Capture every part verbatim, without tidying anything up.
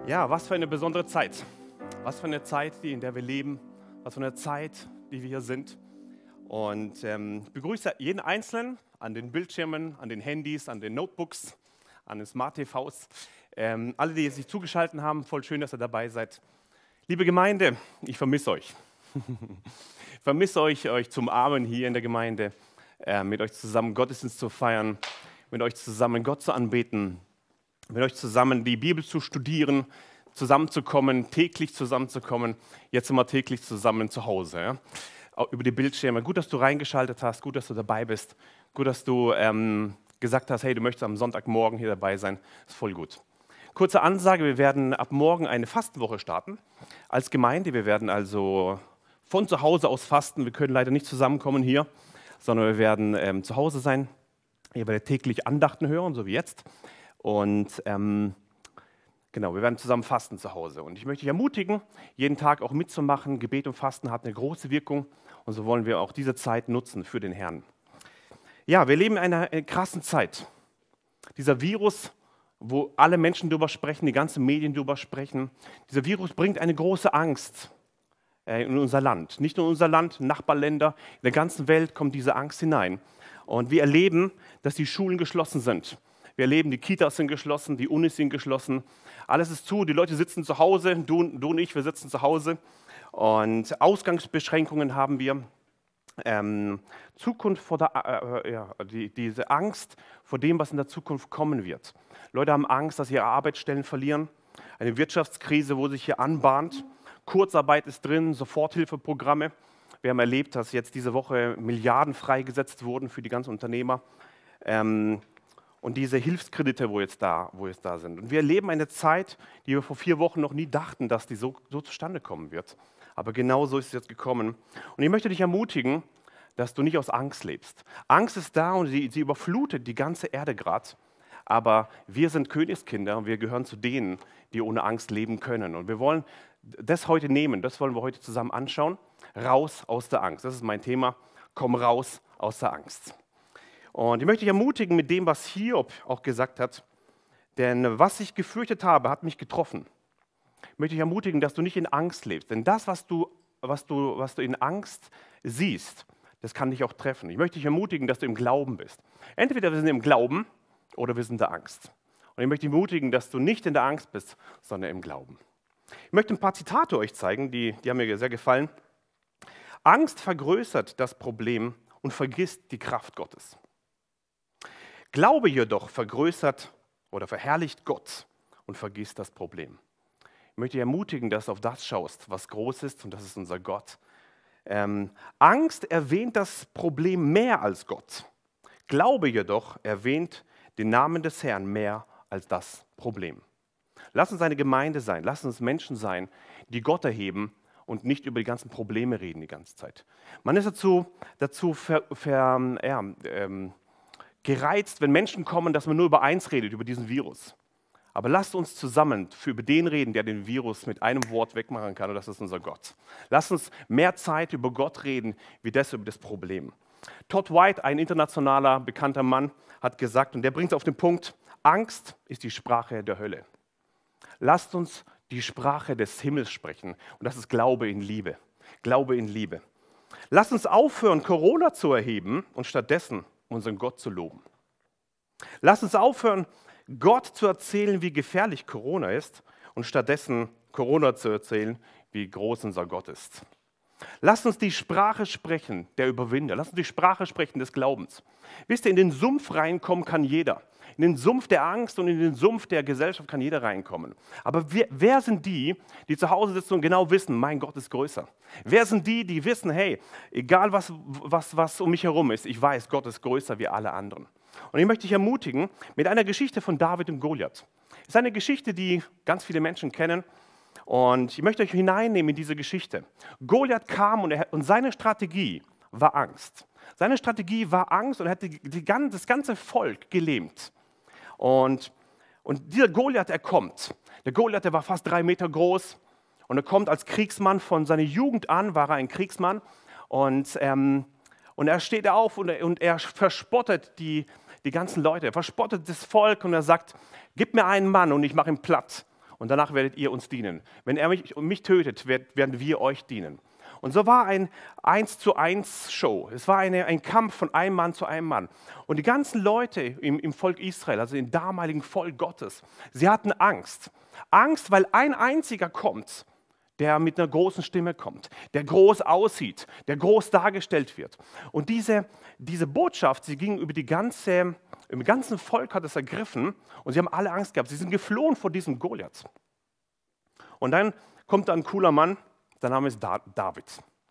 Ja, was für eine besondere Zeit. Was für eine Zeit, die, in der wir leben. Was für eine Zeit, die wir hier sind. Und ähm, ich begrüße jeden Einzelnen an den Bildschirmen, an den Handys, an den Notebooks, an den Smart-T Vs. Ähm, alle, die sich zugeschaltet haben, voll schön, dass ihr dabei seid. Liebe Gemeinde, ich vermisse euch. Ich vermisse euch, euch zum Abend hier in der Gemeinde, äh, mit euch zusammen Gottesdienst zu feiern, mit euch zusammen Gott zu anbeten, mit euch zusammen die Bibel zu studieren, zusammenzukommen, täglich zusammenzukommen. Jetzt sind wir täglich zusammen zu Hause, ja? Auch über die Bildschirme. Gut, dass du reingeschaltet hast, gut, dass du dabei bist, gut, dass du ähm, gesagt hast, hey, du möchtest am Sonntagmorgen hier dabei sein. Ist voll gut. Kurze Ansage, wir werden ab morgen eine Fastenwoche starten als Gemeinde. Wir werden also von zu Hause aus fasten. Wir können leider nicht zusammenkommen hier, sondern wir werden ähm, zu Hause sein. Ihr werdet täglich Andachten hören, so wie jetzt. Und ähm, genau, wir werden zusammen fasten zu Hause. Und ich möchte dich ermutigen, jeden Tag auch mitzumachen. Gebet und Fasten hat eine große Wirkung. Und so wollen wir auch diese Zeit nutzen für den Herrn. Ja, wir leben in einer äh, krassen Zeit. Dieser Virus, wo alle Menschen darüber sprechen, die ganzen Medien darüber sprechen. Dieser Virus bringt eine große Angst äh, in unser Land. Nicht nur in unser Land, Nachbarländer, in der ganzen Welt kommt diese Angst hinein. Und wir erleben, dass die Schulen geschlossen sind. Wir erleben, die Kitas sind geschlossen, die Unis sind geschlossen. Alles ist zu, die Leute sitzen zu Hause, du, du und ich, wir sitzen zu Hause. Und Ausgangsbeschränkungen haben wir. Ähm, Zukunft vor der, äh, ja, die, diese Angst vor dem, was in der Zukunft kommen wird. Leute haben Angst, dass sie ihre Arbeitsstellen verlieren. Eine Wirtschaftskrise, wo sich hier anbahnt. Kurzarbeit ist drin, Soforthilfeprogramme. Wir haben erlebt, dass jetzt diese Woche Milliarden freigesetzt wurden für die ganzen Unternehmer. Ähm, Und diese Hilfskredite, wo jetzt, da, wo jetzt da sind. Und wir erleben eine Zeit, die wir vor vier Wochen noch nie dachten, dass die so, so zustande kommen wird. Aber genau so ist es jetzt gekommen. Und ich möchte dich ermutigen, dass du nicht aus Angst lebst. Angst ist da und sie, sie überflutet die ganze Erde gerade. Aber wir sind Königskinder und wir gehören zu denen, die ohne Angst leben können. Und wir wollen das heute nehmen, das wollen wir heute zusammen anschauen. Raus aus der Angst. Das ist mein Thema. Komm raus aus der Angst. Und ich möchte dich ermutigen mit dem, was Hiob auch gesagt hat, denn was ich gefürchtet habe, hat mich getroffen. Ich möchte dich ermutigen, dass du nicht in Angst lebst, denn das, was du, was du, was du in Angst siehst, das kann dich auch treffen. Ich möchte dich ermutigen, dass du im Glauben bist. Entweder wir sind im Glauben oder wir sind in der Angst. Und ich möchte dich ermutigen, dass du nicht in der Angst bist, sondern im Glauben. Ich möchte ein paar Zitate euch zeigen, die, die haben mir sehr gefallen. Angst vergrößert das Problem und vergisst die Kraft Gottes. Glaube jedoch vergrößert oder verherrlicht Gott und vergisst das Problem. Ich möchte dich ermutigen, dass du auf das schaust, was groß ist, und das ist unser Gott. Ähm, Angst erwähnt das Problem mehr als Gott. Glaube jedoch erwähnt den Namen des Herrn mehr als das Problem. Lass uns eine Gemeinde sein, lass uns Menschen sein, die Gott erheben und nicht über die ganzen Probleme reden die ganze Zeit. Man ist dazu, dazu ver, ver, ja, ähm, gereizt, wenn Menschen kommen, dass man nur über eins redet, über diesen Virus. Aber lasst uns zusammen für über den reden, der den Virus mit einem Wort wegmachen kann, und das ist unser Gott. Lasst uns mehr Zeit über Gott reden, wie das über das Problem. Todd White, ein internationaler, bekannter Mann, hat gesagt, und der bringt es auf den Punkt, Angst ist die Sprache der Hölle. Lasst uns die Sprache des Himmels sprechen, und das ist Glaube in Liebe. Glaube in Liebe. Lasst uns aufhören, Corona zu erheben und stattdessen unseren Gott zu loben. Lass uns aufhören, Gott zu erzählen, wie gefährlich Corona ist, und stattdessen Corona zu erzählen, wie groß unser Gott ist. Lass uns die Sprache sprechen der Überwinder. Lass uns die Sprache sprechen des Glaubens. Wisst ihr, in den Sumpf reinkommen kann jeder. In den Sumpf der Angst und in den Sumpf der Gesellschaft kann jeder reinkommen. Aber wer, wer sind die, die zu Hause sitzen und genau wissen, mein Gott ist größer? Wer sind die, die wissen, hey, egal was, was, was um mich herum ist, ich weiß, Gott ist größer wie alle anderen. Und ich möchte dich ermutigen mit einer Geschichte von David und Goliath. Es ist eine Geschichte, die ganz viele Menschen kennen. Und ich möchte euch hineinnehmen in diese Geschichte. Goliath kam und, er, und seine Strategie war Angst. Seine Strategie war Angst und er hat die, die, das ganze Volk gelähmt. Und, und dieser Goliath, er kommt. Der Goliath, der war fast drei Meter groß und er kommt als Kriegsmann. Von seiner Jugend an war er ein Kriegsmann. Und, ähm, und er steht auf und er, und er verspottet die, die ganzen Leute. Er verspottet das Volk und er sagt, gib mir einen Mann und ich mache ihn platt. und danach werdet ihr uns dienen. Wenn er mich, mich tötet, werden wir euch dienen. Und so war ein eins zu eins Show. Es war eine, ein Kampf von einem Mann zu einem Mann. Und die ganzen Leute im, im Volk Israel, also im damaligen Volk Gottes, sie hatten Angst. Angst, weil ein einziger kommt, der mit einer großen Stimme kommt, der groß aussieht, der groß dargestellt wird. Und diese, diese Botschaft, sie ging über die ganze, im ganzen Volk hat es ergriffen und sie haben alle Angst gehabt. Sie sind geflohen vor diesem Goliath. Und dann kommt da ein cooler Mann, sein Name ist David.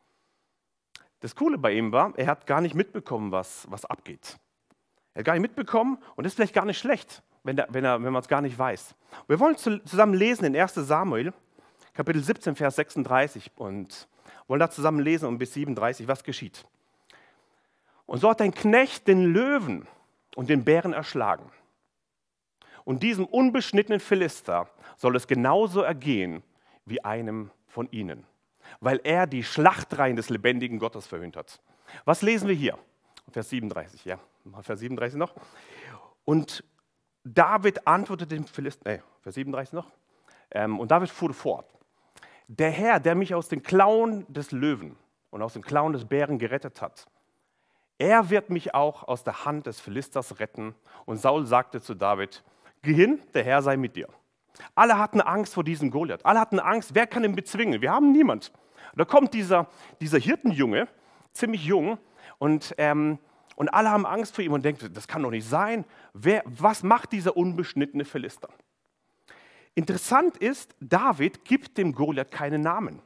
Das Coole bei ihm war, er hat gar nicht mitbekommen, was, was abgeht. Er hat gar nicht mitbekommen und das ist vielleicht gar nicht schlecht, wenn, der, wenn, er, wenn man es gar nicht weiß. Wir wollen zusammen lesen in erster Samuel, Kapitel siebzehn, Vers sechsunddreißig und wollen da zusammen lesen und bis siebenunddreißig, was geschieht. Und so hat ein Knecht den Löwen und den Bären erschlagen. Und diesem unbeschnittenen Philister soll es genauso ergehen wie einem von ihnen, weil er die Schlachtreihen des lebendigen Gottes verhöhnt hat. Was lesen wir hier? Vers siebenunddreißig, ja, Vers siebenunddreißig noch. Und David antwortete dem Philister, nee, Vers siebenunddreißig noch, ähm, und David fuhr fort. Der Herr, der mich aus den Klauen des Löwen und aus den Klauen des Bären gerettet hat, er wird mich auch aus der Hand des Philisters retten. Und Saul sagte zu David, geh hin, der Herr sei mit dir. Alle hatten Angst vor diesem Goliath. Alle hatten Angst, wer kann ihn bezwingen? Wir haben niemand. Da kommt dieser, dieser Hirtenjunge, ziemlich jung, und, ähm, und alle haben Angst vor ihm und denken, das kann doch nicht sein. Wer, was macht dieser unbeschnittene Philister? Interessant ist, David gibt dem Goliath keinen Namen.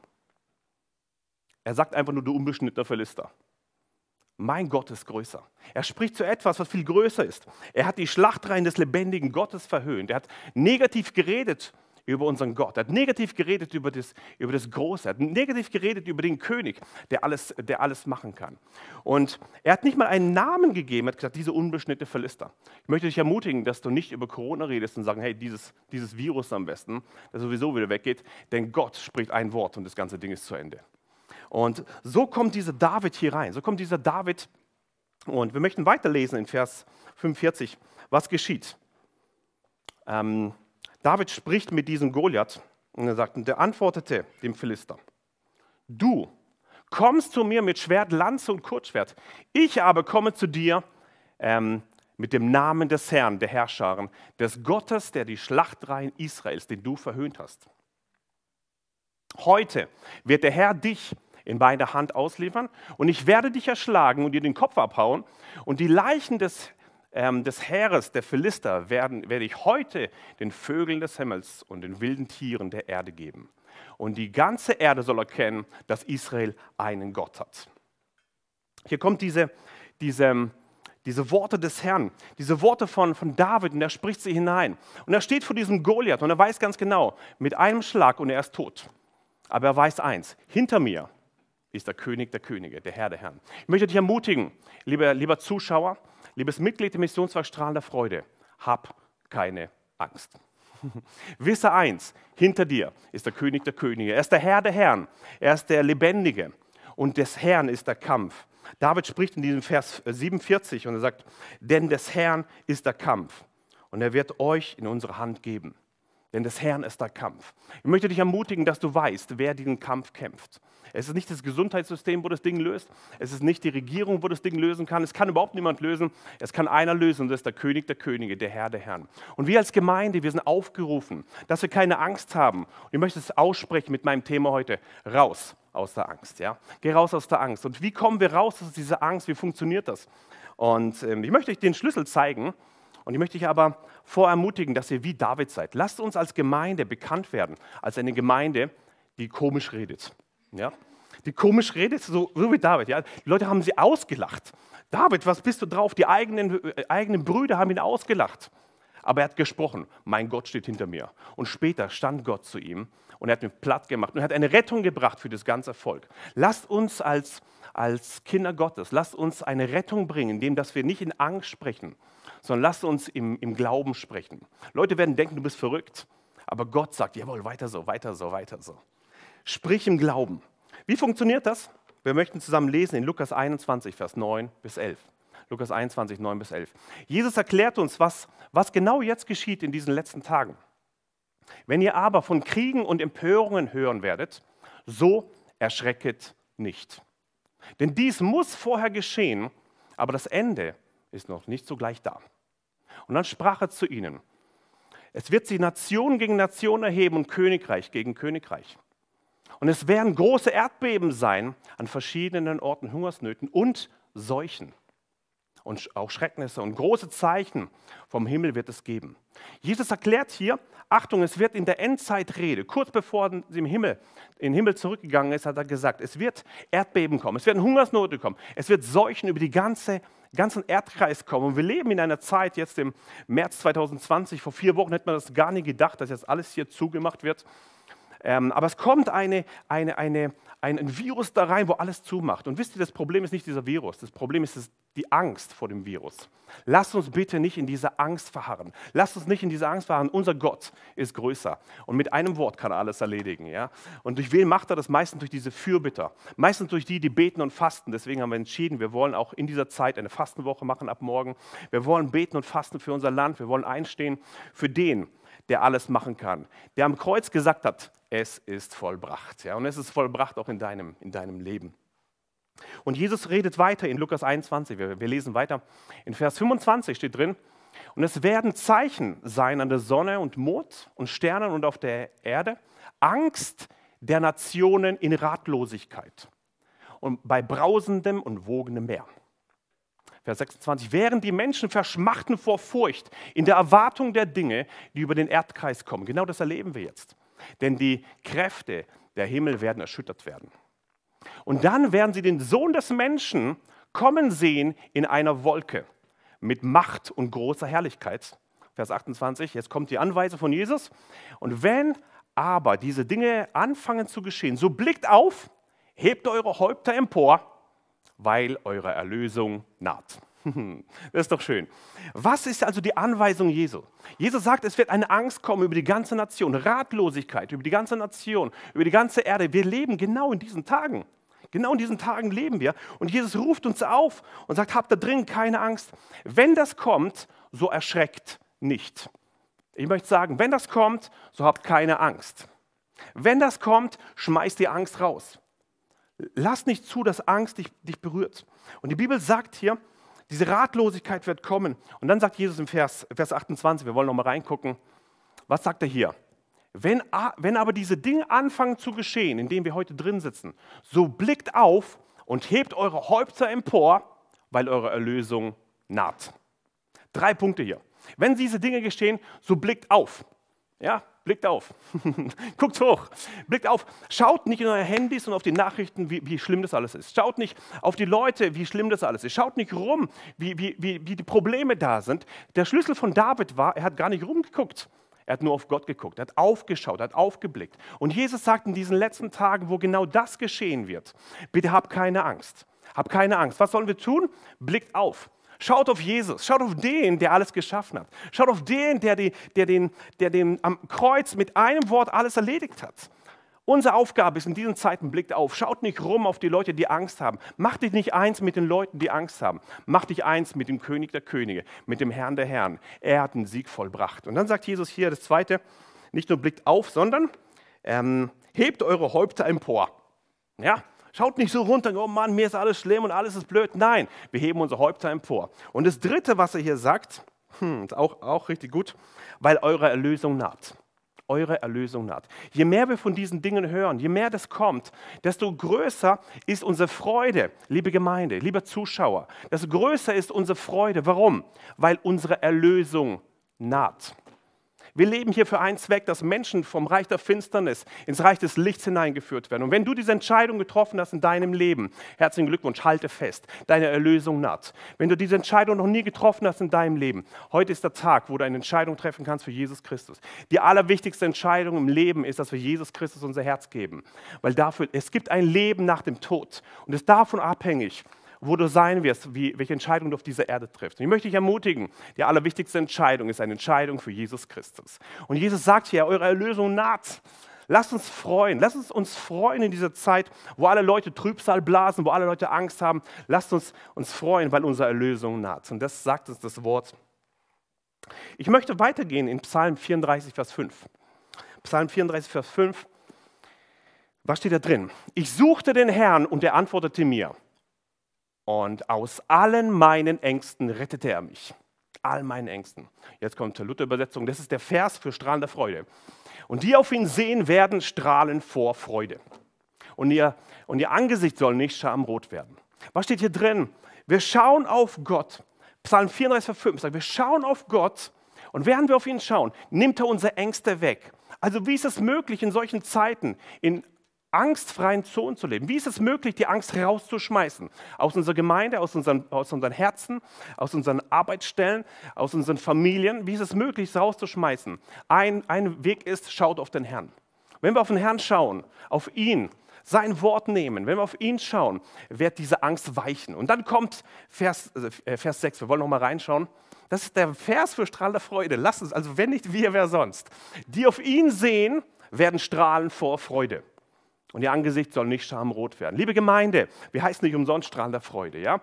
Er sagt einfach nur, du unbeschnittener Philister. Mein Gott ist größer. Er spricht zu etwas, was viel größer ist. Er hat die Schlachtreihen des lebendigen Gottes verhöhnt. Er hat negativ geredet über unseren Gott. Er hat negativ geredet über das, über das Große. Er hat negativ geredet über den König, der alles, der alles machen kann. Und er hat nicht mal einen Namen gegeben. Er hat gesagt, diese unbeschnittene Philister. Ich möchte dich ermutigen, dass du nicht über Corona redest und sagst, hey, dieses, dieses Virus am besten, das sowieso wieder weggeht. Denn Gott spricht ein Wort und das ganze Ding ist zu Ende. Und so kommt dieser David hier rein. So kommt dieser David. Und wir möchten weiterlesen in Vers fünfundvierzig. Was geschieht? Ähm, David spricht mit diesem Goliath und er sagt, und der antwortete dem Philister, du kommst zu mir mit Schwert, Lanze und Kurzschwert. Ich aber komme zu dir ähm, mit dem Namen des Herrn, der Herrscharen, des Gottes, der die Schlachtreihen Israels, den du verhöhnt hast. Heute wird der Herr dich in meine Hand ausliefern und ich werde dich erschlagen und dir den Kopf abhauen und die Leichen des, ähm, des Heeres, der Philister, werden, werde ich heute den Vögeln des Himmels und den wilden Tieren der Erde geben. Und die ganze Erde soll erkennen, dass Israel einen Gott hat. Hier kommt diese, diese, diese Worte des Herrn, diese Worte von, von David und er spricht sie hinein. Und er steht vor diesem Goliath und er weiß ganz genau, mit einem Schlag und er ist tot. Aber er weiß eins, hinter mir ist der König der Könige, der Herr der Herren. Ich möchte dich ermutigen, lieber, lieber Zuschauer, liebes Mitglied der Missionswerk Strahlender Freude, hab keine Angst. Wisse eins, hinter dir ist der König der Könige, er ist der Herr der Herren, er ist der Lebendige und des Herrn ist der Kampf. David spricht in diesem Vers siebenundvierzig und er sagt, denn des Herrn ist der Kampf und er wird euch in unsere Hand geben. Denn des Herrn ist der Kampf. Ich möchte dich ermutigen, dass du weißt, wer diesen Kampf kämpft. Es ist nicht das Gesundheitssystem, wo das Ding löst. Es ist nicht die Regierung, wo das Ding lösen kann. Es kann überhaupt niemand lösen. Es kann einer lösen und das ist der König der Könige, der Herr der Herren. Und wir als Gemeinde, wir sind aufgerufen, dass wir keine Angst haben. Und ich möchte es aussprechen mit meinem Thema heute. Raus aus der Angst. Ja? Geh raus aus der Angst. Und wie kommen wir raus aus dieser Angst? Wie funktioniert das? Und ähm, ich möchte euch den Schlüssel zeigen. Und ich möchte dich aber vorermutigen, dass ihr wie David seid. Lasst uns als Gemeinde bekannt werden, als eine Gemeinde, die komisch redet. Ja? Die komisch redet, so, so wie David. Ja? Die Leute haben sie ausgelacht. David, was bist du drauf? Die eigenen, äh, eigenen Brüder haben ihn ausgelacht. Aber er hat gesprochen, mein Gott steht hinter mir. Und später stand Gott zu ihm und er hat ihn platt gemacht und hat eine Rettung gebracht für das ganze Volk. Lasst uns als, als Kinder Gottes, lasst uns eine Rettung bringen, indem dass wir nicht in Angst sprechen, sondern lasst uns im, im Glauben sprechen. Leute werden denken, du bist verrückt, aber Gott sagt, jawohl, weiter so, weiter so, weiter so. Sprich im Glauben. Wie funktioniert das? Wir möchten zusammen lesen in Lukas einundzwanzig, Vers neun bis elf. Lukas einundzwanzig, neun bis elf. Jesus erklärt uns, was, was genau jetzt geschieht in diesen letzten Tagen. Wenn ihr aber von Kriegen und Empörungen hören werdet, so erschrecket nicht. Denn dies muss vorher geschehen, aber das Ende ist noch nicht sogleich da. Und dann sprach er zu ihnen, es wird sich Nation gegen Nation erheben und Königreich gegen Königreich. Und es werden große Erdbeben sein an verschiedenen Orten, Hungersnöten und Seuchen. Und auch Schrecknisse und große Zeichen vom Himmel wird es geben. Jesus erklärt hier, Achtung, es wird in der Endzeitrede, kurz bevor sie im Himmel, in den Himmel zurückgegangen ist, hat er gesagt, es wird Erdbeben kommen, es werden Hungersnöte kommen, es wird Seuchen über die ganze, ganzen Erdkreis kommen. Und wir leben in einer Zeit, jetzt im März zweitausendzwanzig, vor vier Wochen hätte man das gar nie gedacht, dass jetzt alles hier zugemacht wird. Ähm, aber es kommt eine, eine, eine, ein Virus da rein, wo alles zumacht. Und wisst ihr, das Problem ist nicht dieser Virus, das Problem ist das, die Angst vor dem Virus. Lasst uns bitte nicht in dieser Angst verharren. Lasst uns nicht in dieser Angst verharren. Unser Gott ist größer und mit einem Wort kann er alles erledigen. Ja? Und durch wen macht er das? Meistens durch diese Fürbitter. Meistens durch die, die beten und fasten. Deswegen haben wir entschieden, wir wollen auch in dieser Zeit eine Fastenwoche machen ab morgen. Wir wollen beten und fasten für unser Land. Wir wollen einstehen für den, der alles machen kann, der am Kreuz gesagt hat, es ist vollbracht. Ja, und es ist vollbracht auch in deinem, in deinem Leben. Und Jesus redet weiter in Lukas einundzwanzig, wir, wir lesen weiter, in Vers fünfundzwanzig steht drin, und es werden Zeichen sein an der Sonne und Mond und Sternen und auf der Erde, Angst der Nationen in Ratlosigkeit und bei brausendem und wogendem Meer. Vers sechsundzwanzig, während die Menschen verschmachten vor Furcht in der Erwartung der Dinge, die über den Erdkreis kommen. Genau das erleben wir jetzt. Denn die Kräfte der Himmel werden erschüttert werden. Und dann werden sie den Sohn des Menschen kommen sehen in einer Wolke mit Macht und großer Herrlichkeit. Vers achtundzwanzig, jetzt kommt die Anweisung von Jesus. Und wenn aber diese Dinge anfangen zu geschehen, so blickt auf, hebt eure Häupter empor, weil eure Erlösung naht. Das ist doch schön. Was ist also die Anweisung Jesu? Jesus sagt, es wird eine Angst kommen über die ganze Nation, Ratlosigkeit über die ganze Nation, über die ganze Erde. Wir leben genau in diesen Tagen. Genau in diesen Tagen leben wir. Und Jesus ruft uns auf und sagt, habt da drin keine Angst. Wenn das kommt, so erschreckt nicht. Ich möchte sagen, wenn das kommt, so habt keine Angst. Wenn das kommt, schmeißt die Angst raus. Lass nicht zu, dass Angst dich, dich berührt. Und die Bibel sagt hier, diese Ratlosigkeit wird kommen. Und dann sagt Jesus im Vers, Vers achtundzwanzig, wir wollen noch mal reingucken, was sagt er hier? Wenn, wenn aber diese Dinge anfangen zu geschehen, in denen wir heute drin sitzen, so blickt auf und hebt eure Häupter empor, weil eure Erlösung naht. Drei Punkte hier. Wenn diese Dinge geschehen, so blickt auf. Ja, blickt auf. Guckt hoch. Blickt auf. Schaut nicht in eure Handys und auf die Nachrichten, wie, wie schlimm das alles ist. Schaut nicht auf die Leute, wie schlimm das alles ist. Schaut nicht rum, wie, wie, wie, wie die Probleme da sind. Der Schlüssel von David war, er hat gar nicht rumgeguckt. Er hat nur auf Gott geguckt, er hat aufgeschaut, er hat aufgeblickt. Und Jesus sagt in diesen letzten Tagen, wo genau das geschehen wird, bitte habt keine Angst. Habt keine Angst. Was sollen wir tun? Blickt auf. Schaut auf Jesus, schaut auf den, der alles geschaffen hat. Schaut auf den, der, die, der, den, der den am Kreuz mit einem Wort alles erledigt hat. Unsere Aufgabe ist in diesen Zeiten, blickt auf. Schaut nicht rum auf die Leute, die Angst haben. Mach dich nicht eins mit den Leuten, die Angst haben. Mach dich eins mit dem König der Könige, mit dem Herrn der Herren. Er hat einen Sieg vollbracht. Und dann sagt Jesus hier das Zweite, nicht nur blickt auf, sondern ähm, hebt eure Häupter empor. Ja? Schaut nicht so runter, oh Mann, mir ist alles schlimm und alles ist blöd. Nein, wir heben unsere Häupter empor. Und das Dritte, was er hier sagt, hm, ist auch, auch richtig gut, weil eure Erlösung naht. Eure Erlösung naht. Je mehr wir von diesen Dingen hören, je mehr das kommt, desto größer ist unsere Freude, liebe Gemeinde, lieber Zuschauer. Desto größer ist unsere Freude. Warum? Weil unsere Erlösung naht. Wir leben hier für einen Zweck, dass Menschen vom Reich der Finsternis ins Reich des Lichts hineingeführt werden. Und wenn du diese Entscheidung getroffen hast in deinem Leben, herzlichen Glückwunsch, halte fest, deine Erlösung naht. Wenn du diese Entscheidung noch nie getroffen hast in deinem Leben, heute ist der Tag, wo du eine Entscheidung treffen kannst für Jesus Christus. Die allerwichtigste Entscheidung im Leben ist, dass wir Jesus Christus unser Herz geben. Weil dafür, es gibt ein Leben nach dem Tod und es ist davon abhängig, wo du sein wirst, wie, welche Entscheidung du auf dieser Erde triffst. Und ich möchte dich ermutigen, die allerwichtigste Entscheidung ist eine Entscheidung für Jesus Christus. Und Jesus sagt hier, eure Erlösung naht. Lasst uns freuen, lasst uns uns freuen in dieser Zeit, wo alle Leute Trübsal blasen, wo alle Leute Angst haben. Lasst uns uns freuen, weil unsere Erlösung naht. Und das sagt uns das Wort. Ich möchte weitergehen in Psalm vierunddreißig, Vers fünf. Psalm vierunddreißig, Vers fünf. Was steht da drin? Ich suchte den Herrn und er antwortete mir. Und aus allen meinen Ängsten rettete er mich. All meinen Ängsten. Jetzt kommt die Luther-Übersetzung. Das ist der Vers für strahlende Freude. Und die auf ihn sehen, werden strahlen vor Freude. Und ihr, und ihr Angesicht soll nicht schamrot werden. Was steht hier drin? Wir schauen auf Gott. Psalm vierunddreißig, Vers fünf sagt, wir schauen auf Gott und während wir auf ihn schauen, nimmt er unsere Ängste weg. Also wie ist es möglich, in solchen Zeiten in angstfreien Zonen zu leben? Wie ist es möglich, die Angst rauszuschmeißen? Aus unserer Gemeinde, aus unseren, aus unseren Herzen, aus unseren Arbeitsstellen, aus unseren Familien. Wie ist es möglich, es rauszuschmeißen? Ein, ein Weg ist, schaut auf den Herrn. Wenn wir auf den Herrn schauen, auf ihn, sein Wort nehmen, wenn wir auf ihn schauen, wird diese Angst weichen. Und dann kommt Vers, äh, Vers sechs, wir wollen noch mal reinschauen. Das ist der Vers für strahlende Freude. Lass uns, also wenn nicht wir, wer sonst? Die auf ihn sehen, werden strahlen vor Freude. Und ihr Angesicht soll nicht schamrot werden. Liebe Gemeinde, wir heißen nicht umsonst strahlender Freude. Ja?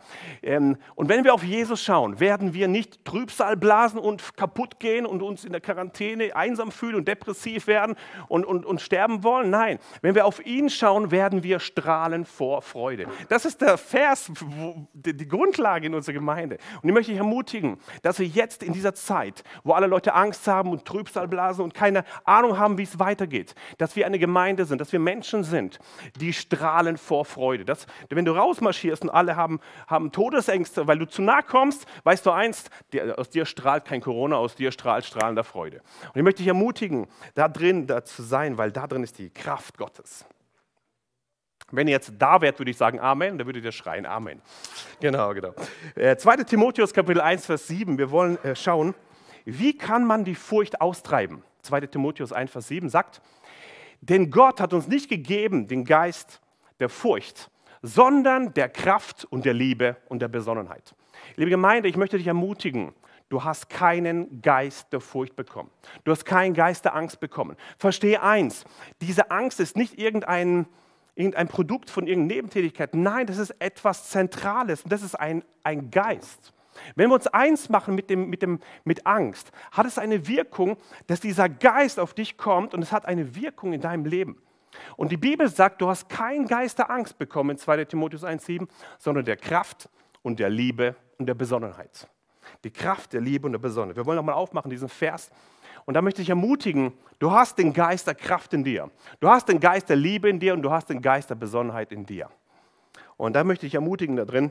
Und wenn wir auf Jesus schauen, werden wir nicht Trübsal blasen und kaputt gehen und uns in der Quarantäne einsam fühlen und depressiv werden und, und, und sterben wollen. Nein, wenn wir auf ihn schauen, werden wir strahlen vor Freude. Das ist der Vers, die Grundlage in unserer Gemeinde. Und ich möchte dich ermutigen, dass wir jetzt in dieser Zeit, wo alle Leute Angst haben und Trübsal blasen und keine Ahnung haben, wie es weitergeht, dass wir eine Gemeinde sind, dass wir Menschen sind, Sind, die strahlen vor Freude. Das, wenn du rausmarschierst und alle haben, haben Todesängste, weil du zu nah kommst, weißt du eins, die, aus dir strahlt kein Corona, aus dir strahlt strahlender Freude. Und ich möchte dich ermutigen, da drin da zu sein, weil da drin ist die Kraft Gottes. Wenn ihr jetzt da wärt, würde ich sagen Amen, dann würdet ihr schreien Amen. Genau, genau. Äh, zweiter Timotheus Kapitel eins, Vers sieben, wir wollen äh, schauen, wie kann man die Furcht austreiben? zweiter Timotheus eins, Vers sieben sagt, denn Gott hat uns nicht gegeben den Geist der Furcht, sondern der Kraft und der Liebe und der Besonnenheit. Liebe Gemeinde, ich möchte dich ermutigen, du hast keinen Geist der Furcht bekommen. Du hast keinen Geist der Angst bekommen. Verstehe eins, diese Angst ist nicht irgendein, irgendein Produkt von irgendeiner Nebentätigkeit. Nein, das ist etwas Zentrales und das ist ein, ein Geist. Wenn wir uns eins machen mit, dem, mit, dem, mit Angst, hat es eine Wirkung, dass dieser Geist auf dich kommt und es hat eine Wirkung in deinem Leben. Und die Bibel sagt, du hast keinen Geist der Angst bekommen in zweiter Timotheus eins, sieben, sondern der Kraft und der Liebe und der Besonnenheit. Die Kraft, der Liebe und der Besonnenheit. Wir wollen nochmal aufmachen, diesen Vers. Und da möchte ich ermutigen, du hast den Geist der Kraft in dir. Du hast den Geist der Liebe in dir und du hast den Geist der Besonnenheit in dir. Und da möchte ich ermutigen da drin,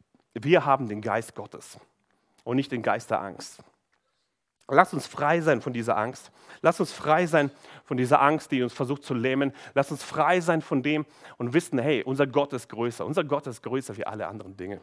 wir haben den Geist Gottes und nicht den Geist der Angst. Lass uns frei sein von dieser Angst. Lass uns frei sein von dieser Angst, die uns versucht zu lähmen. Lass uns frei sein von dem und wissen, hey, unser Gott ist größer. Unser Gott ist größer wie alle anderen Dinge.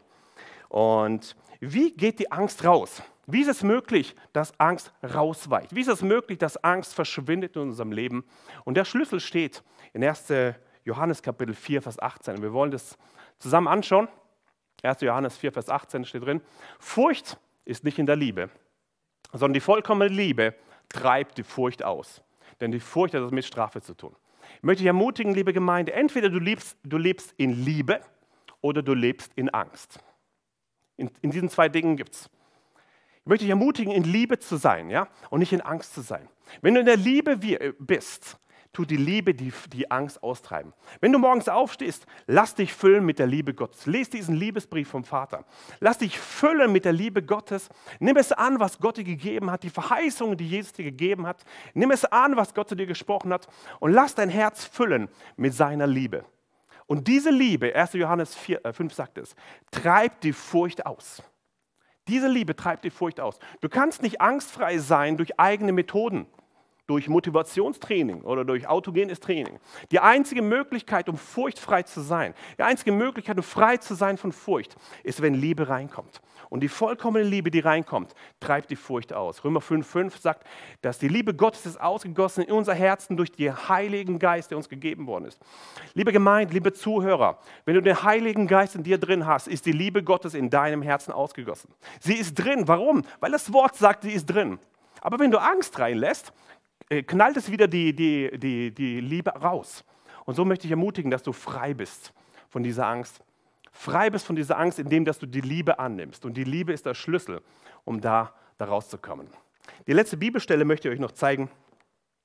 Und wie geht die Angst raus? Wie ist es möglich, dass Angst rausweicht? Wie ist es möglich, dass Angst verschwindet in unserem Leben? Und der Schlüssel steht in erster Johannes Kapitel vier, Vers achtzehn. Wir wollen das zusammen anschauen. erster Johannes vier, Vers achtzehn steht drin, Furcht ist nicht in der Liebe, sondern die vollkommene Liebe treibt die Furcht aus. Denn die Furcht hat etwas mit Strafe zu tun. Ich möchte dich ermutigen, liebe Gemeinde, entweder du lebst, du lebst in Liebe oder du lebst in Angst. In, in diesen zwei Dingen gibt es. Ich möchte dich ermutigen, in Liebe zu sein, ja, und nicht in Angst zu sein. Wenn du in der Liebe bist, tut die Liebe die, die Angst austreiben. Wenn du morgens aufstehst, lass dich füllen mit der Liebe Gottes. Lies diesen Liebesbrief vom Vater. Lass dich füllen mit der Liebe Gottes. Nimm es an, was Gott dir gegeben hat, die Verheißungen, die Jesus dir gegeben hat. Nimm es an, was Gott zu dir gesprochen hat und lass dein Herz füllen mit seiner Liebe. Und diese Liebe, erster Johannes vier, äh, fünf sagt es, treibt die Furcht aus. Diese Liebe treibt die Furcht aus. Du kannst nicht angstfrei sein durch eigene Methoden. Durch Motivationstraining oder durch autogenes Training. Die einzige Möglichkeit, um furchtfrei zu sein, die einzige Möglichkeit, um frei zu sein von Furcht, ist, wenn Liebe reinkommt. Und die vollkommene Liebe, die reinkommt, treibt die Furcht aus. Römer fünf, fünf sagt, dass die Liebe Gottes ist ausgegossen in unser Herzen durch den Heiligen Geist, der uns gegeben worden ist. Liebe Gemeinde, liebe Zuhörer, wenn du den Heiligen Geist in dir drin hast, ist die Liebe Gottes in deinem Herzen ausgegossen. Sie ist drin. Warum? Weil das Wort sagt, sie ist drin. Aber wenn du Angst reinlässt, knallt es wieder die, die, die, die Liebe raus. Und so möchte ich ermutigen, dass du frei bist von dieser Angst. Frei bist von dieser Angst, indem dass du die Liebe annimmst. Und die Liebe ist der Schlüssel, um da, da rauszukommen. Die letzte Bibelstelle möchte ich euch noch zeigen.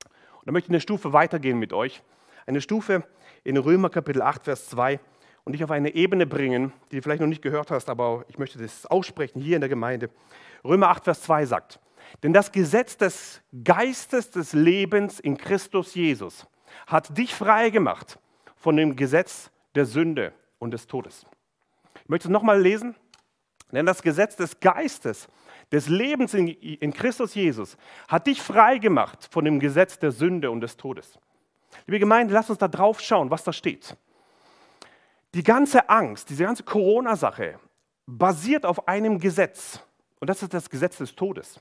da möchte ich eine Stufe weitergehen mit euch. Eine Stufe in Römer Kapitel acht, Vers zwei und dich auf eine Ebene bringen, die du vielleicht noch nicht gehört hast, aber ich möchte das aussprechen hier in der Gemeinde. Römer acht, Vers zwei sagt, denn das Gesetz des Geistes des Lebens in Christus Jesus hat dich frei gemacht von dem Gesetz der Sünde und des Todes. Ich möchte es nochmal lesen. Denn das Gesetz des Geistes, des Lebens in, in Christus Jesus hat dich frei gemacht von dem Gesetz der Sünde und des Todes. Liebe Gemeinde, lasst uns da drauf schauen, was da steht. Die ganze Angst, diese ganze Corona-Sache basiert auf einem Gesetz. Und das ist das Gesetz des Todes.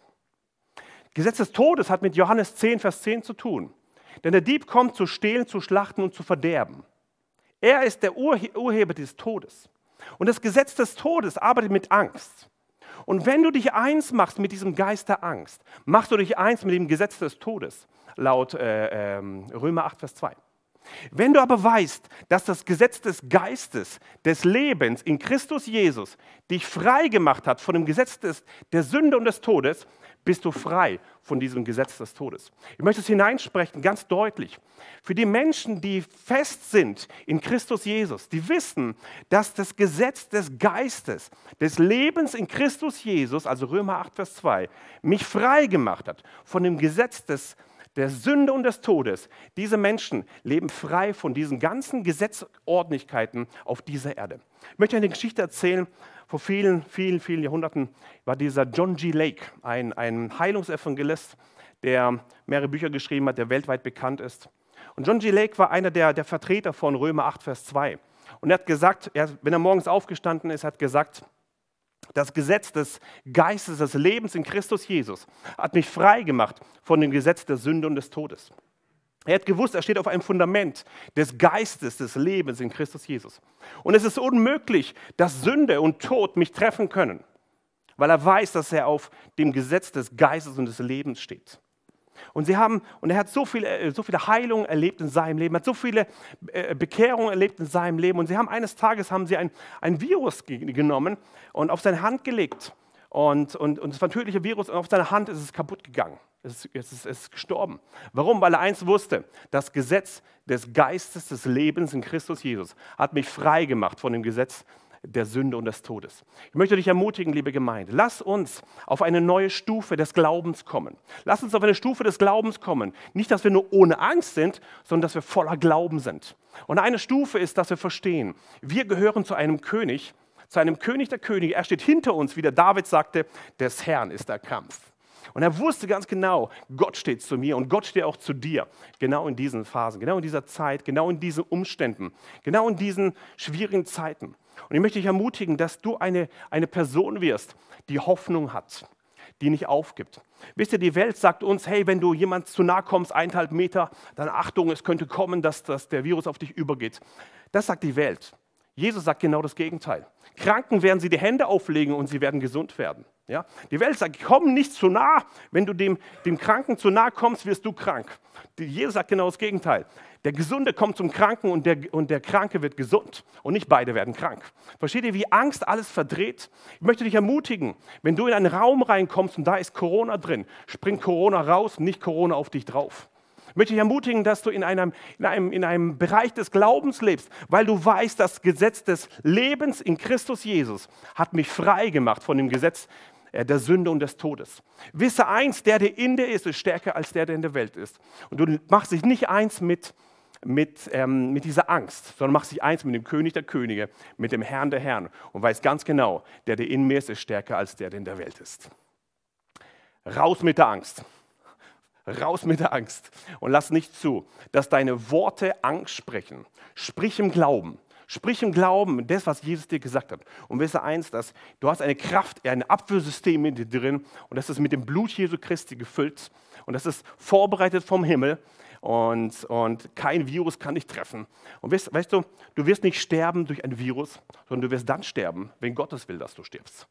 Gesetz des Todes hat mit Johannes zehn, Vers zehn zu tun. Denn der Dieb kommt zu stehlen, zu schlachten und zu verderben. Er ist der Urhe- Urheber des Todes. Und das Gesetz des Todes arbeitet mit Angst. Und wenn du dich eins machst mit diesem Geist der Angst, machst du dich eins mit dem Gesetz des Todes, laut äh, äh, Römer acht, Vers zwei. Wenn du aber weißt, dass das Gesetz des Geistes, des Lebens in Christus Jesus dich frei gemacht hat von dem Gesetz des, der Sünde und des Todes, bist du frei von diesem Gesetz des Todes. Ich möchte es hineinsprechen, ganz deutlich. Für die Menschen, die fest sind in Christus Jesus, die wissen, dass das Gesetz des Geistes, des Lebens in Christus Jesus, also Römer acht, Vers zwei, mich frei gemacht hat von dem Gesetz des, der Sünde und des Todes. Diese Menschen leben frei von diesen ganzen Gesetzordnlichkeiten auf dieser Erde. Ich möchte eine Geschichte erzählen. Vor vielen, vielen, vielen Jahrhunderten war dieser John G. Lake, ein, ein Heilungsevangelist, der mehrere Bücher geschrieben hat, der weltweit bekannt ist. Und John G. Lake war einer der, der Vertreter von Römer acht, Vers zwei. Und er hat gesagt, er, wenn er morgens aufgestanden ist, hat gesagt, das Gesetz des Geistes, des Lebens in Christus Jesus hat mich frei gemacht von dem Gesetz der Sünde und des Todes. Er hat gewusst, er steht auf einem Fundament des Geistes, des Lebens in Christus Jesus. Und es ist unmöglich, dass Sünde und Tod mich treffen können, weil er weiß, dass er auf dem Gesetz des Geistes und des Lebens steht. Und, sie haben, und er hat so viele, so viele Heilungen erlebt in seinem Leben, hat so viele Bekehrungen erlebt in seinem Leben. Und sie haben eines Tages haben sie ein, ein Virus genommen und auf seine Hand gelegt. Und, und, und das war ein tödlicher Virus und auf seiner Hand ist es kaputt gegangen. Es ist, es, ist, es ist gestorben. Warum? Weil er eins wusste, das Gesetz des Geistes des Lebens in Christus Jesus hat mich frei gemacht von dem Gesetz der Sünde und des Todes. Ich möchte dich ermutigen, liebe Gemeinde, lass uns auf eine neue Stufe des Glaubens kommen. Lass uns auf eine Stufe des Glaubens kommen. Nicht, dass wir nur ohne Angst sind, sondern dass wir voller Glauben sind. Und eine Stufe ist, dass wir verstehen, wir gehören zu einem König, zu einem König der Könige. Er steht hinter uns, wie der David sagte, des Herrn ist der Kampf. Und er wusste ganz genau, Gott steht zu mir und Gott steht auch zu dir. Genau in diesen Phasen, genau in dieser Zeit, genau in diesen Umständen, genau in diesen schwierigen Zeiten. Und ich möchte dich ermutigen, dass du eine, eine Person wirst, die Hoffnung hat, die nicht aufgibt. Wisst ihr, die Welt sagt uns, hey, wenn du jemand zu nahe kommst, eineinhalb Meter, dann Achtung, es könnte kommen, dass, dass der Virus auf dich übergeht. Das sagt die Welt. Jesus sagt genau das Gegenteil. Kranken werden sie die Hände auflegen und sie werden gesund werden. Ja? Die Welt sagt, komm nicht zu nah. Wenn du dem, dem Kranken zu nahe kommst, wirst du krank. Die, Jesus sagt genau das Gegenteil. Der Gesunde kommt zum Kranken und der, und der Kranke wird gesund. Und nicht beide werden krank. Versteht ihr, wie Angst alles verdreht? Ich möchte dich ermutigen, wenn du in einen Raum reinkommst und da ist Corona drin, springt Corona raus, nicht Corona auf dich drauf. Ich möchte dich ermutigen, dass du in einem, in, einem, in einem Bereich des Glaubens lebst, weil du weißt, das Gesetz des Lebens in Christus Jesus hat mich frei gemacht von dem Gesetz der Sünde und des Todes. Wisse eins, der, der in dir ist, ist stärker als der, der in der Welt ist. Und du machst dich nicht eins mit, mit, ähm, mit dieser Angst, sondern machst dich eins mit dem König der Könige, mit dem Herrn der Herren und weißt ganz genau, der, der in mir ist, ist stärker als der, der in der Welt ist. Raus mit der Angst. Raus mit der Angst und lass nicht zu, dass deine Worte Angst sprechen. Sprich im Glauben. Sprich im Glauben, das, was Jesus dir gesagt hat. Und wisse eins, dass du hast eine Kraft, ein Abwehrsystem in dir drin und das ist mit dem Blut Jesu Christi gefüllt und das ist vorbereitet vom Himmel und, und kein Virus kann dich treffen. Und weißt, weißt du, du wirst nicht sterben durch ein Virus, sondern du wirst dann sterben, wenn Gott es will, dass du stirbst.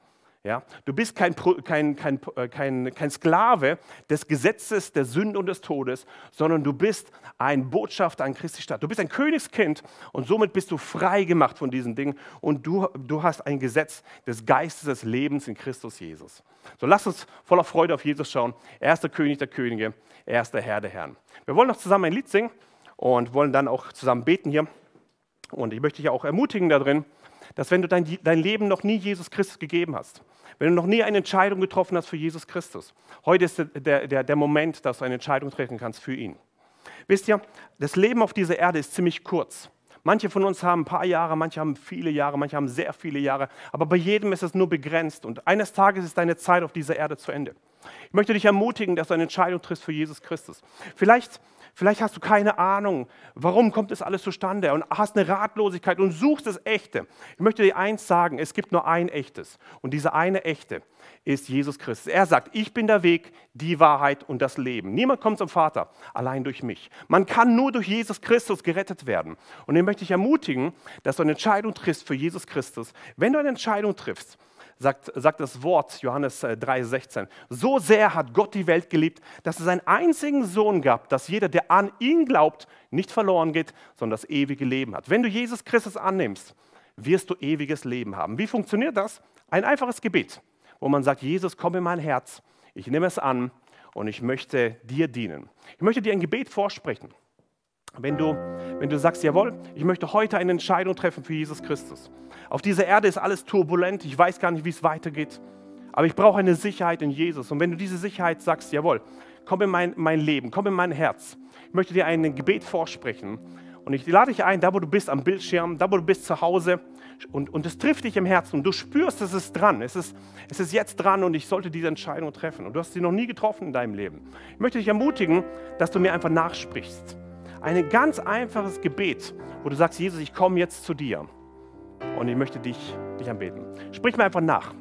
Ja? Du bist kein, kein, kein, kein, kein Sklave des Gesetzes, der Sünde und des Todes, sondern du bist ein Botschafter an Christi Stadt. Du bist ein Königskind und somit bist du frei gemacht von diesen Dingen und du, du hast ein Gesetz des Geistes des Lebens in Christus Jesus. So, lass uns voller Freude auf Jesus schauen. Er ist der König der Könige, er ist der Herr der Herren. Wir wollen noch zusammen ein Lied singen und wollen dann auch zusammen beten hier. Und ich möchte dich auch ermutigen darin, dass wenn du dein, dein Leben noch nie Jesus Christus gegeben hast, wenn du noch nie eine Entscheidung getroffen hast für Jesus Christus, heute ist der, der, der Moment, dass du eine Entscheidung treffen kannst für ihn. Wisst ihr, das Leben auf dieser Erde ist ziemlich kurz. Manche von uns haben ein paar Jahre, manche haben viele Jahre, manche haben sehr viele Jahre, aber bei jedem ist es nur begrenzt und eines Tages ist deine Zeit auf dieser Erde zu Ende. Ich möchte dich ermutigen, dass du eine Entscheidung triffst für Jesus Christus. Vielleicht Vielleicht hast du keine Ahnung, warum kommt das alles zustande und hast eine Ratlosigkeit und suchst das Echte. Ich möchte dir eins sagen, es gibt nur ein Echtes und dieser eine Echte ist Jesus Christus. Er sagt, ich bin der Weg, die Wahrheit und das Leben. Niemand kommt zum Vater, allein durch mich. Man kann nur durch Jesus Christus gerettet werden. Und ich möchte dich ermutigen, dass du eine Entscheidung triffst für Jesus Christus. Wenn du eine Entscheidung triffst, Sagt, sagt das Wort, Johannes drei sechzehn, so sehr hat Gott die Welt geliebt, dass es einen einzigen Sohn gab, dass jeder, der an ihn glaubt, nicht verloren geht, sondern das ewige Leben hat. Wenn du Jesus Christus annimmst, wirst du ewiges Leben haben. Wie funktioniert das? Ein einfaches Gebet, wo man sagt, Jesus, komm in mein Herz, ich nehme es an und ich möchte dir dienen. Ich möchte dir ein Gebet vorsprechen. Wenn du, wenn du sagst, jawohl, ich möchte heute eine Entscheidung treffen für Jesus Christus. Auf dieser Erde ist alles turbulent, ich weiß gar nicht, wie es weitergeht, aber ich brauche eine Sicherheit in Jesus. Und wenn du diese Sicherheit sagst, jawohl, komm in mein, mein Leben, komm in mein Herz, ich möchte dir ein Gebet vorsprechen und ich lade dich ein, da wo du bist am Bildschirm, da wo du bist zu Hause und, und es trifft dich im Herzen und du spürst, es ist dran, es ist, es ist jetzt dran und ich sollte diese Entscheidung treffen und du hast sie noch nie getroffen in deinem Leben. Ich möchte dich ermutigen, dass du mir einfach nachsprichst. Ein ganz einfaches Gebet, wo du sagst, Jesus, ich komme jetzt zu dir und ich möchte dich, dich anbeten. Sprich mir einfach nach.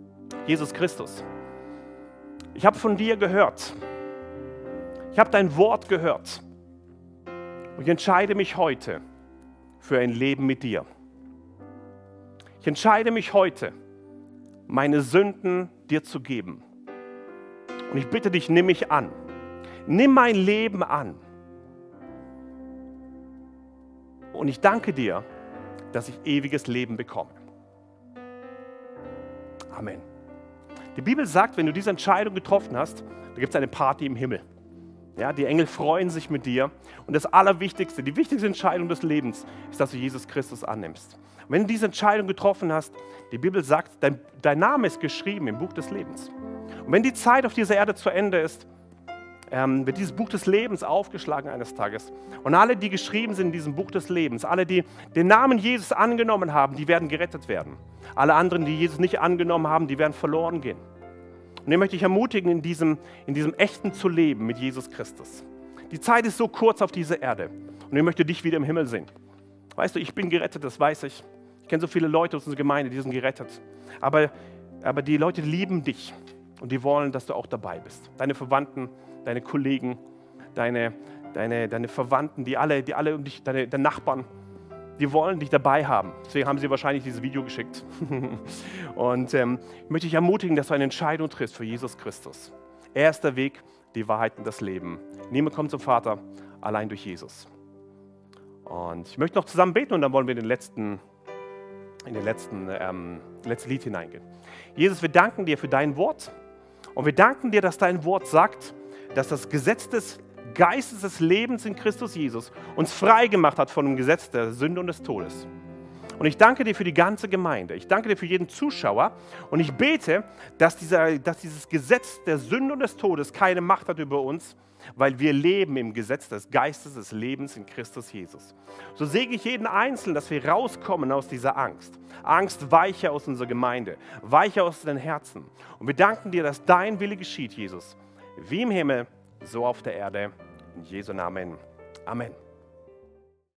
Jesus Christus, ich habe von dir gehört. Ich habe dein Wort gehört. Und ich entscheide mich heute für ein Leben mit dir. Ich entscheide mich heute, meine Sünden dir zu geben. Und ich bitte dich, nimm mich an. Nimm mein Leben an. Und ich danke dir, dass ich ewiges Leben bekomme. Amen. Die Bibel sagt, wenn du diese Entscheidung getroffen hast, da gibt es eine Party im Himmel. Ja, die Engel freuen sich mit dir. Und das Allerwichtigste, die wichtigste Entscheidung des Lebens ist, dass du Jesus Christus annimmst. Und wenn du diese Entscheidung getroffen hast, die Bibel sagt, dein, dein Name ist geschrieben im Buch des Lebens. Und wenn die Zeit auf dieser Erde zu Ende ist, Ähm, wird dieses Buch des Lebens aufgeschlagen eines Tages. Und alle, die geschrieben sind in diesem Buch des Lebens, alle, die den Namen Jesus angenommen haben, die werden gerettet werden. Alle anderen, die Jesus nicht angenommen haben, die werden verloren gehen. Und ich möchte dich ermutigen, in diesem, in diesem Echten zu leben mit Jesus Christus. Die Zeit ist so kurz auf dieser Erde. Und ich möchte dich wieder im Himmel sehen. Weißt du, ich bin gerettet, das weiß ich. Ich kenne so viele Leute aus unserer Gemeinde, die sind gerettet. Aber, aber die Leute lieben dich. Und die wollen, dass du auch dabei bist. Deine Verwandten, deine Kollegen, deine, deine, deine Verwandten, die alle, die alle um dich, deine, deine Nachbarn, die wollen dich dabei haben. Deswegen haben sie wahrscheinlich dieses Video geschickt. Und ähm, ich möchte dich ermutigen, dass du eine Entscheidung triffst für Jesus Christus. Er ist der Weg, die Wahrheit und das Leben. Niemand kommt zum Vater, allein durch Jesus. Und ich möchte noch zusammen beten und dann wollen wir in den letzten, in den letzten, ähm, letzten Lied hineingehen. Jesus, wir danken dir für dein Wort und wir danken dir, dass dein Wort sagt, dass das Gesetz des Geistes des Lebens in Christus Jesus uns frei gemacht hat von dem Gesetz der Sünde und des Todes. Und ich danke dir für die ganze Gemeinde. Ich danke dir für jeden Zuschauer. Und ich bete, dass, dieser, dass dieses Gesetz der Sünde und des Todes keine Macht hat über uns, weil wir leben im Gesetz des Geistes des Lebens in Christus Jesus. So segne ich jeden Einzelnen, dass wir rauskommen aus dieser Angst. Angst weiche aus unserer Gemeinde, weiche aus den Herzen. Und wir danken dir, dass dein Wille geschieht, Jesus. Wie im Himmel, so auf der Erde. In Jesu Namen. Amen.